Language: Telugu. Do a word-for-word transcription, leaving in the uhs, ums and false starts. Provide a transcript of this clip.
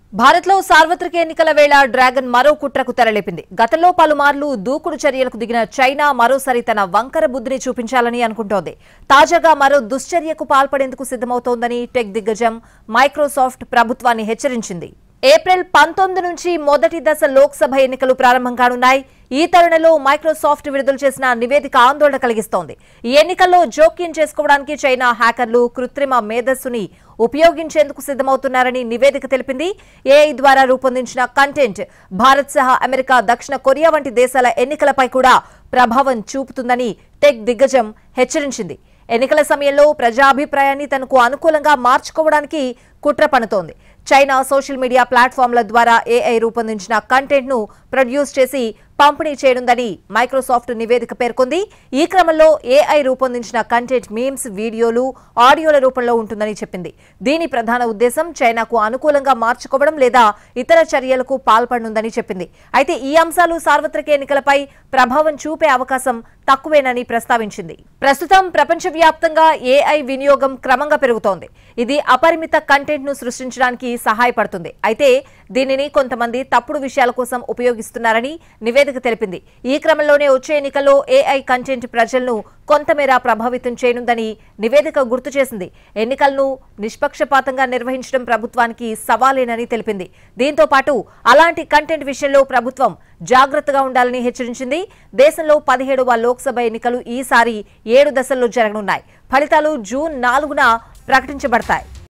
భారత్లో సార్వత్రిక ఎన్నికల వేళ డ్రాగన్ మరో కుట్రకు తెరలేపింది. గతంలో పలుమార్లు దూకుడు చర్యలకు దిగిన చైనా మరోసారి తన వంకర బుద్ధిని చూపించాలని అనుకుంటోంది. తాజాగా మరో దుశ్చర్యకు పాల్పడేందుకు సిద్ధమవుతోందని టెక్ దిగ్గజం మైక్రోసాఫ్ట్ ప్రభుత్వాన్ని హెచ్చరించింది. ఏప్రిల్ పంతొమ్మిది నుంచి మొదటి దశ లోక్సభ ఎన్నికలు ప్రారంభం కానున్నాయి. ఈ తరుణంలో మైక్రోసాఫ్ట్ విడుదల చేసిన నివేదిక ఆందోళన కలిగిస్తోంది. ఈ ఎన్నికల్లో జోక్యం చేసుకోవడానికి చైనా హ్యాకర్లు కృత్రిమ మేధస్సుని ఉపయోగించేందుకు సిద్ధమవుతున్నారని నివేదిక తెలిపింది. ఏఐ ద్వారా రూపొందించిన కంటెంట్ భారత్ సహా అమెరికా, దక్షిణ కొరియా వంటి దేశాల ఎన్నికలపై కూడా ప్రభావం చూపుతుందని టెక్ దిగ్గజం హెచ్చరించింది. ఎన్నికల సమయంలో ప్రజాభిప్రాయాన్ని తనకు అనుకూలంగా మార్చుకోవడానికి కుట్ర పన్నుతోంది. చైనా సోషల్ మీడియా ప్లాట్ఫామ్ల ద్వారా ఏఐ రూపొందించిన కంటెంట్ ను ప్రొడ్యూస్ చేసి పంపిణీ చేయనుందని మైక్రోసాఫ్ట్ నివేదిక పేర్కొంది. ఈ క్రమంలో ఏఐ రూపొందించిన కంటెంట్ మీమ్స్, వీడియోలు, ఆడియోల రూపంలో ఉంటుందని చెప్పింది. దీని ప్రధాన ఉద్దేశం చైనాకు అనుకూలంగా మార్చుకోవడం లేదా ఇతర చర్యలకు పాల్పడనుందని చెప్పింది. అయితే ఈ అంశాలు సార్వత్రిక ఎన్నికలపై ప్రభావం చూపే అవకాశం తక్కువేనని ప్రస్తావించింది. ప్రస్తుతం ప్రపంచవ్యాప్తంగా ఏఐ వినియోగం క్రమంగా పెరుగుతోంది. ఇది అపరిమిత కంటెంట్ ను సృష్టించడానికి సహాయపడుతుంది. అయితే దీనిని కొంతమంది తప్పుడు విషయాల కోసం ఉపయోగిస్తున్నారని నివేదిక తెలిపింది. ఈ క్రమంలోనే వచ్చే ఎన్నికల్లో ఏఐ కంటెంట్ ప్రజలను కొంతమేర ప్రభావితం చేయనుందని నివేదిక గుర్తు చేసింది. ఎన్నికలను నిష్పక్షపాతంగా నిర్వహించడం ప్రభుత్వానికి సవాలేనని తెలిపింది. దీంతో పాటు అలాంటి కంటెంట్ విషయంలో ప్రభుత్వం జాగ్రత్తగా ఉండాలని హెచ్చరించింది. దేశంలో పదిహేడవ లోక్సభ ఎన్నికలు ఈసారి ఏడు దశల్లో జరగనున్నాయి. ఫలితాలు జూన్ నాలుగున ప్రకటించబడతాయి.